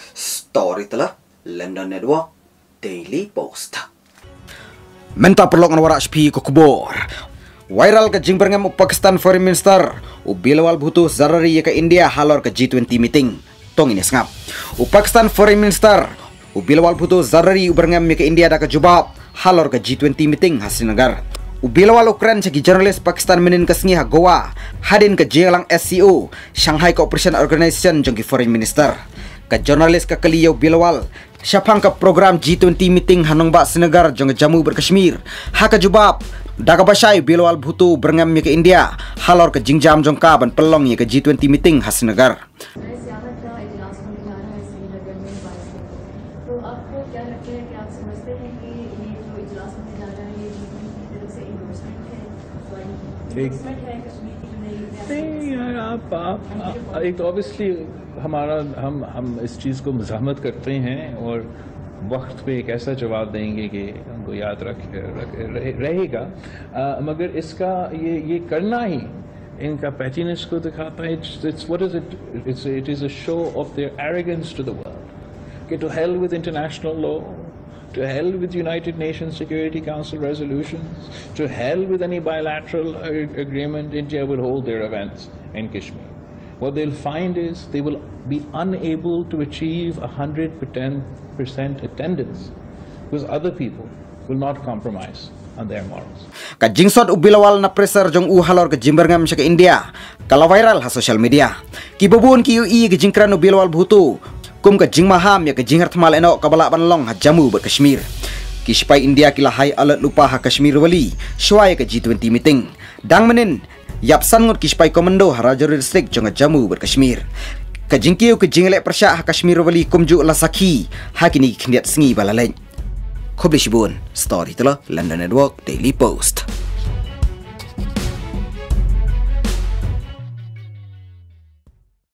Story telah London Network Daily Post. Menta perlongan warak shpi ko kubor. Viral ke jing berngam Pakistan Foreign Minister Bilawal Bhutto Zarari ke India halor ke G20 meeting. Tong ini sengap. Pakistan Foreign Minister Bilawal Bhutto Zarari berngam ke India dak jubab halor ke G20 meeting Hasrinagar. Bilawal Ukraine segi jurnalis Pakistan menin ke sengi ha Goa hadin ke jelang SCO Shanghai Cooperation Organization jongki Foreign Minister. Ke jurnalis ke keliyau Bilawal syapang ke program G20 meeting hanong ba Senegar jong Jammu berkashmir ha ke jubab daga basyai Bilawal Bhutto berngam ke India halor ke jingjam jong ka ban pelong ye ke G20 meeting ha Senegar. तो आपको क्या लगता है कि आप समझते हैं कि ये जो इजलास होने जा रहा है ये G20 की तरफ से इन्वेस्टमेंट है कश्मीर की जो नई नहीं यार आप एक तो ऑब्वियसली हम इस चीज़ को मज़ाहमत करते हैं और वक्त पे एक ऐसा जवाब देंगे कि हमको याद रहेगा मगर इसका ये करना ही इनका पैटीनेस को दिखाता है. It is a show of their arrogance to the world. To hell with international law, to hell with United Nations Security Council resolutions, to hell with any bilateral agreement. India will hold their events in Kashmir. What they'll find is they will be unable to achieve 110% attendance because other people will not compromise on their morals. Ka jingsot Bilawal na pressure jong halor ke jimberngam ke India kala viral ha social media. Ki babun ki ui ke jingkran Bilawal Bhutto kum ke jing maham ya ke jingher thamal eno kabala banlong ha Jammu berkashmir. Ki sipai India kila hai alat lupa ha Kashmir wali shwai ke G20 meeting. Dang menin yap sangut ki sipai komando ha Rajouri district jong Jammu berkashmir. Ke jingkiu ke jinglek persya ha Kashmir wali kumju la sakhi ha kini khniat sengi balaleng. Khobli shibun story telah London Network Daily Post.